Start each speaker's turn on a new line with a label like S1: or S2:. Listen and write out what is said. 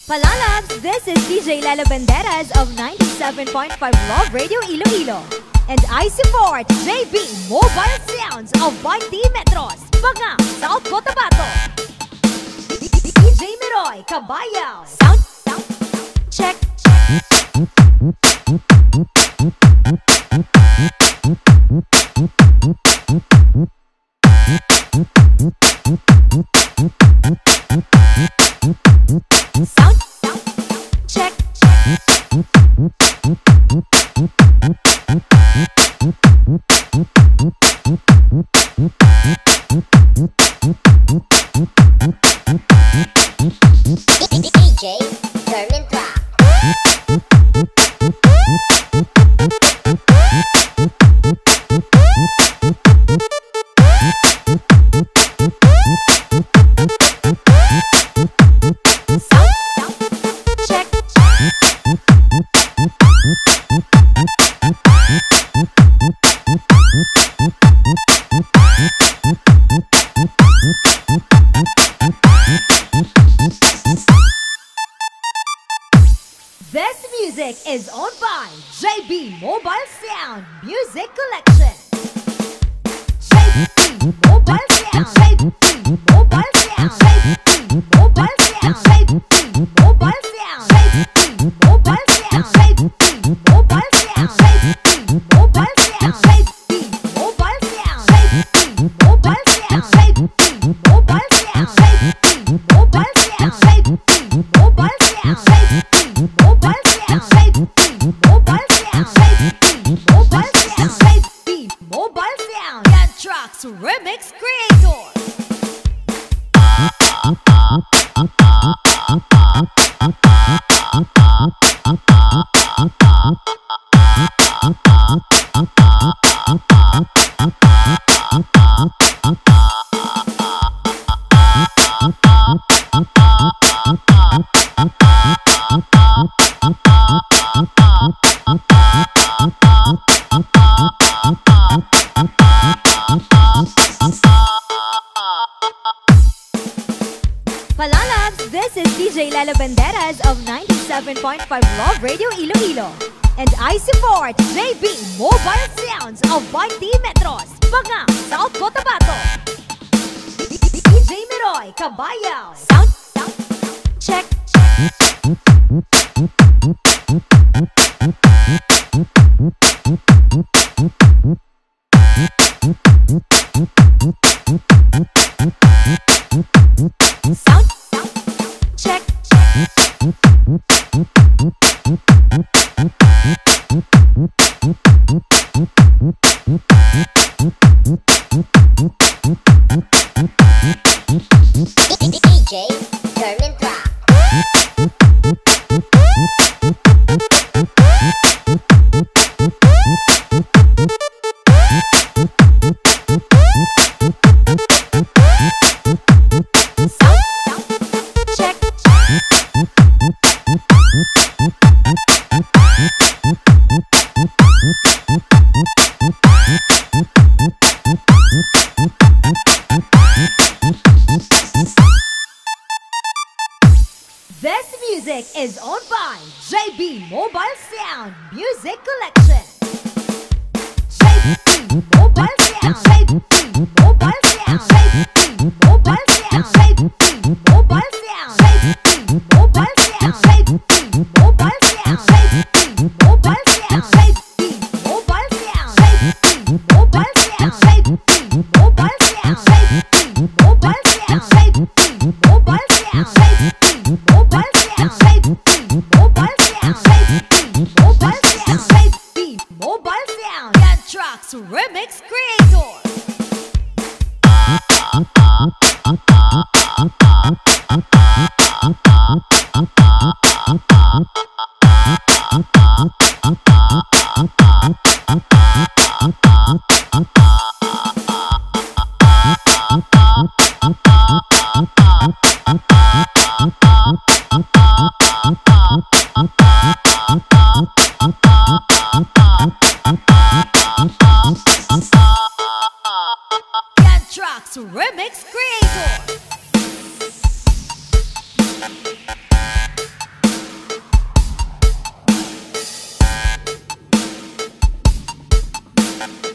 S1: Palalabs, this is DJ Lalo Banderas of 97.5 Love Radio Iloilo. And I support JB Mobile Sounds of 20 Metros, Banga, South Cotabato. DJ Meroy, Kabayaw. Sound check. Sound check.
S2: DJ, turn and track.
S1: This music is owned by JB Mobile Sound Music Collection. JB Mobile Sound. JB Mobile Sound. JB Mobile Sound. JB Mobile Sound. JB Mobile Sound. JB Mobile Sound. JB Mobile Sound. JB Mobile Sound. JB Mobile Sound. JB Mobile Sound. JB Mobile Sound. JB Mobile Sound. Kentrx Remix Creator. Palalabs, this is DJ Lalo Banderas of 97.5 Love Radio Iloilo. And I support JB Mobile Sounds of 20 Metros, Banga, South Cotabato. DJ Meroy, Kabayaw. Sound check. Sound check.
S2: DJ, turn and track.
S1: This music is owned by JB Mobile Sound Music Collection. JB Mobile Sound. JB Mobile Sound. JB Mobile Sound. JB Mobile Sound. JB Mobile Sound. JB Mobile Sound. JB Mobile Sound. JB Mobile Sound. JB Mobile Sound. JB Mobile Sound. JB Mobile Sound. JB Mobile Sound. JB Mobile Sound. JB Mobile Sound. JB Mobile Sound. JB Mobile Sound. Kentrx Remix Creator. Kentrx Remix Creator. Soundcheck.